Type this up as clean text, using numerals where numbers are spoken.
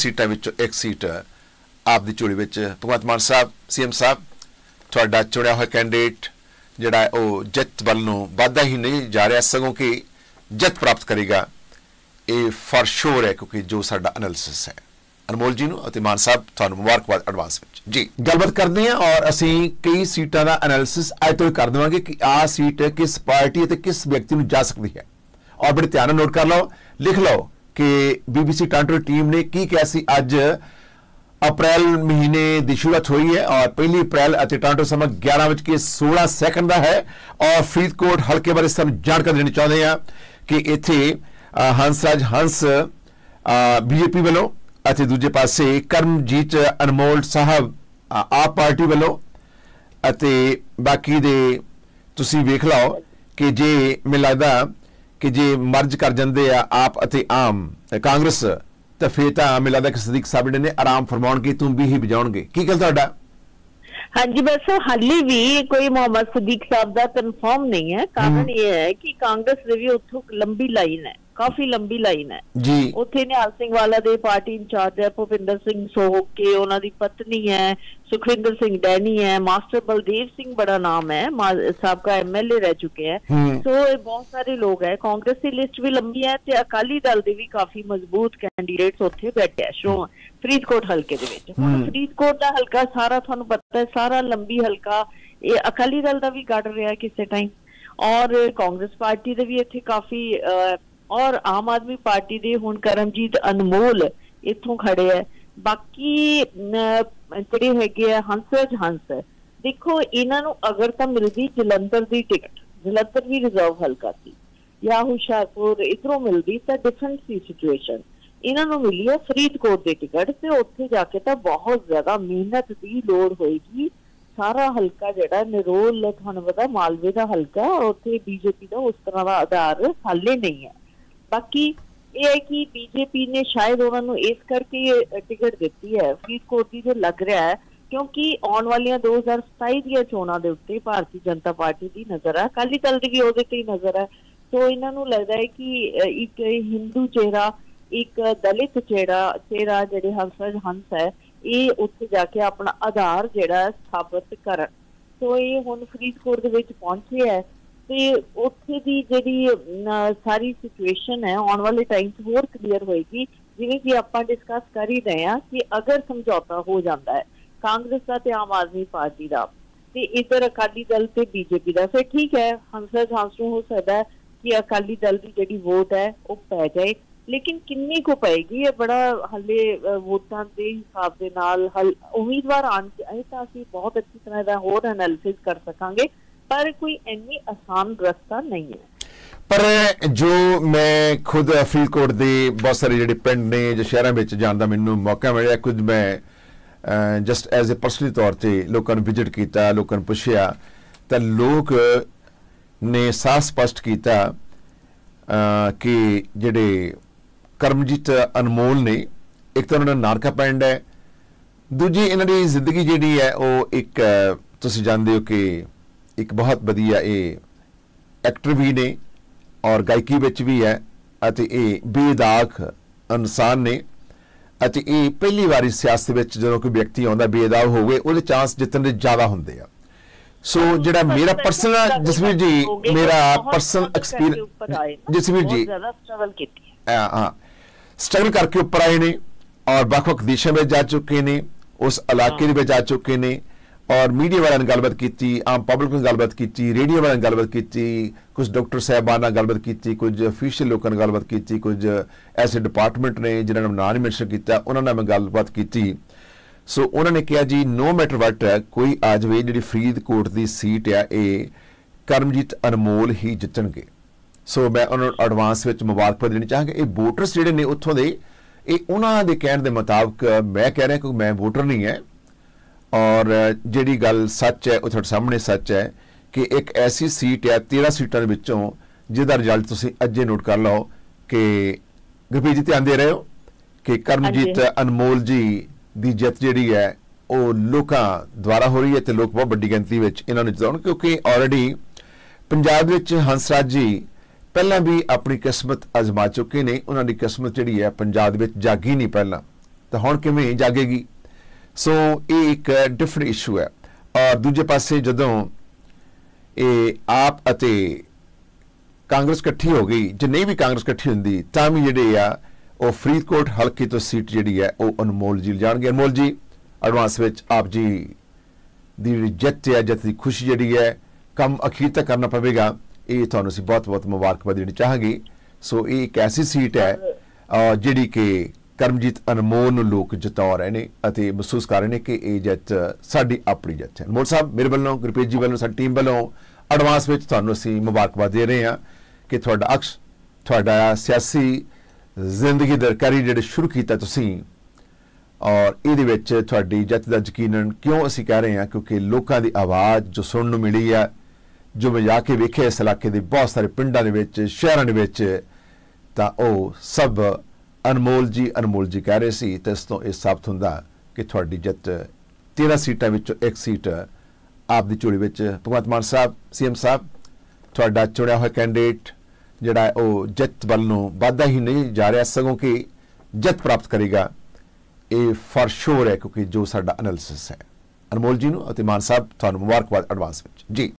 सीटां विचों एक सीट आप दी झोली विच भगवंत मान साहब सीएम साहब तुहाडा चुनिया होया कैंडिडेट जिहड़ा ओह जित वल नूं वधदा ही नहीं जा रहा सगों कि जित प्राप्त करेगा ये फॉर श्योर है क्योंकि जो साडा एनालिसिस है। अनमोल जी नूं अते मान साहब तुहानूं मुबारकबाद एडवांस विच जी गलबात करते हैं और असीं कई सीटां दा एनालिसिस अज तो कर देवांगे कि आ सीट किस पार्टी ते किस व्यक्ति नूं जा सकती है और बड़े ध्यान नाल नोट कर लो लिख लो कि BBC टांटो टीम ने की किया सी अज अप्रैल महीने की शुरुआत हुई है और 1 अप्रैल टांटो समय 11:16 का है और फरीदकोट हल्के बारे सानूं जानकारी देनी चाहते हैं कि इत्थे हंसराज हंस BJP वालों अते दूजे पासे करमजीत अनमोल साहब आप पार्टी वालों अते बाकी दे तुसी वेख लो कि जे मैं लगदा कि जे मर्ज कर जाते आप अते आम कांग्रेस तो फिर तो मैं लगता कि सदीक साहब ने आराम फरमाउणगे तुम भी ही बजाउणगे की गल तुहाडा? हाँ जी बस हाली भी कोई मोहम्मद सदीक साहब का कन्फर्म नहीं है। कारण यह है कि कांग्रेस दे भी उत्थों लंबी लाइन है, काफी लंबी लाइन है जी। उत्थे निहाल सिंह वाला दे पार्टी इंचार्ज है भुपिंदर सिंह सोहके, उन्हां दी पत्नी है सुखविंदर सिंह डैनी है, मास्टर बलदेव सिंह बड़ा नाम है, साबका MLA रह चुके हैं। तो बहुत सारे लोग हैं, कांग्रेस की लिस्ट भी लंबी है ते अकाली दल दे भी काफी मजबूत कैंडीडेट्स उत्थे बैठे शो फरीदकोट हल्के दे विच। हुण फरीदकोट दा हल्का सारा तुहानूं पता है सारा लंबी हल्का ये अकाली दल दा भी गढ़ रहा है किसी टाइम और कांग्रेस पार्टी दे भी इत्थे काफी और आम आदमी पार्टी दे हुण करमजीत अनमोल इत्थों खड़े है। बाकी जिहड़े हैगे आ हंसराज हंस देखो इन्हां नूं अगर तां मिलदी जलंधर दी टिकट, जलंधर भी रिजर्व हल्का सी या हुशियारपुर इधरों मिलदी तां डिफरेंट सी सिचुएशन। इन्हां नूं मिली है फरीदकोट दी टिकट ते उत्थे जाके तां बहुत ज्यादा मेहनत दी लोड़ होएगी। सारा हल्का जिहड़ा निरोल तुहानूं पता मालवे दा हल्का उत्थे BJP दा उस तरह दा आधार हाले नहीं है। बाकी ये है कि BJP ने शायद उन्होंने इस करके टिकट दी है फरीदकोट की जो लग रहा है क्योंकि आने वाली 2027 दी चोणां दे उत्ते भारतीय जनता पार्टी की नजर है, अकाली दल की भी उहदे ते ही नजर है। तो इन्होंने लगता है कि एक हिंदू चेहरा एक दलित चेहरा जिहड़े हंसराज हंस है ये उत्थे जाके अपना आधार जिहड़ा साबित करन। तो ये हुण फरीदकोट दे विच पहुंचे है ते उत्थे दी जिहड़ी सारी सिचुएशन है आने वाले टाइम च होर क्लीयर होएगी। जिवें कि आपां डिस्कस कर ही रहे हैं कि अगर समझौता हो जाता है कांग्रेस का ते आम आदमी पार्टी का ते इधर अकाली दल ते BJP का फिर ठीक है हंसराज हंस नूं हो सकता है कि अकाली दल की जिहड़ी वोट है वो पै जाए, लेकिन किन्नी को पेगी ये बड़ा हले वोटां के हिसाब के नाल उम्मीदवार आने तो असीं बहुत अच्छी तरह का होर एनालिसिस कर सकांगे पर कोई इन्नी आसान रास्ता नहीं है। पर जो मैं खुद फरीदकोट के बहुत सारे जिहड़े पिंड ने जो शहरों में जाण दा मैनूं मौका मिलिया, खुद मैं जस्ट एज ए पर्सनली तौर पर लोगों विजिट किया, लोगों पुछया तो लोग ने साफ स्पष्ट किया कि जिहड़े करमजीत अनमोल ने एक तो उन्होंने नारका पिंड है, दूजी इन्हां दी जिंदगी जिहड़ी है वो एक तुसीं जानदे हो कि एक बहुत वधिया ये एक्टर भी ने और गायकी विच भी है अते ये बेदाग इंसान ने अते ये पहली बारी सियासत विच जदों कोई व्यक्ति आउंदा बेदाग होवे उहदे चांस जितन दे ज़्यादा हुंदे आ। सो जिहड़ा मेरा पर्सनल जसवीर जी मेरा पर्सनल एक्सपीरियंस जसवीर जी हाँ स्ट्रगल करके ऊपर आए ने और वख-वख देशों में जा चुके ने, उस इलाके में जा चुके ने और मीडिया वाले ने गलबात की, आम पब्लिक ने गलबात की, रेडियो वाले ने गलबात की, कुछ डॉक्टर साहबान ने गलबात की, कुछ ऑफिशियल लोगों ने गलबात की, कुछ ऐसे डिपार्टमेंट ने जिन्होंने नाम नहीं मैंशन किया उन्होंने मैं गलबात की। सो उन्होंने कहा जी नो मैटर वट कोई आ जाए जी फरीदकोट की सीट है ये करमजीत अनमोल ही जितणगे। सो मैं उन्होंने एडवांस में मुबारकबाद देनी चाहांगा। ये वोटर्स जिहड़े ने उत्थों दे उन्हां दे कहण दे मुताबिक मैं कह रहा क्योंकि मैं वोटर नहीं है और जिहड़ी गल सच है वो तुहाडे सामने सच है कि एक ऐसी सीट है 13 सीटां दे विचों जिहदा रिजल्ट तुसीं अज्जे नोट कर लो कि गुरप्रीत जी ध्यान दे रहे हो कि करमजीत अनमोल जी दी जित जिहड़ी है वो लोकां द्वारा हो रही है तो लोग बहुत वड्डी गिनती में इन्हां नूं जिताउण क्योंकि ऑलरेडी पंजाब विच हंसराज जी पहला भी अपनी किस्मत आजमा चुके ने, उन्होंने किस्मत जिहड़ी है पंजाब विच जागी नहीं पहला तो हुण किवें जागेगी। सो ये एक डिफरेंट इशू है। और दूजे पासे जदों ये आप अते कांग्रेस इकट्ठी हो गई, जे नहीं भी कांग्रेस इकट्ठी हुंदी तां भी जिहड़े आ वो फरीदकोट हल्के तो सीट जिहड़ी है वो अनमोल जी जाणगे। अनमोल जी एडवांस विच आप जी दी जित है, जित की खुशी जिहड़ी है काम अखीर तक करना पवेगा, ये तुहानूं असीं बहुत बहुत मुबारकबाद देनी चाहांगे। सो ये एक ऐसी सीट है जिहड़ी कि करमजीत अनमोल नूं लोक जिता रहे ने अते महसूस कर रहे हैं कि ये जित साडी अपनी जित है। अनमोल साहब मेरे वालों, गुरप्रीत जी वालों, साडी टीम वालों एडवांस विच तुहानूं असीं मुबारकबाद दे रहे हैं कि तुहाडा अक्स, तुहाडा सियासी जिंदगी दा कैरियर जिहड़ा शुरू कीता तुसीं, और इहदे विच तुहाडी जित दा यकीनन क्यों असीं कह रहे हैं क्योंकि लोकां दी आवाज़ जो सुनन नूं मिली है, जो मैं जाके वेखे इस इलाके दे बहुत सारे पिंडां दे विच, शहरां दे विच, तां ओह सब अनमोल जी कह रहे सी। ते इस तों इह साबित हुंदा कि तुहाडी जित 13 सीटां विचों एक सीट आप दी झोली विच। भगवंत मान साहब, सीएम साहब, तुहाडा चुणिया होया कैंडिडेट जिहड़ा है ओह जित वल नूं वाधा ही नहीं जा रहा सगों कि जित प्राप्त करेगा, ये फॉर श्योर है क्योंकि जो साडा एनालिसिस है। अनमोल जी नूं अते मान साहब तुहानूं मुबारकबाद एडवांस विच जी।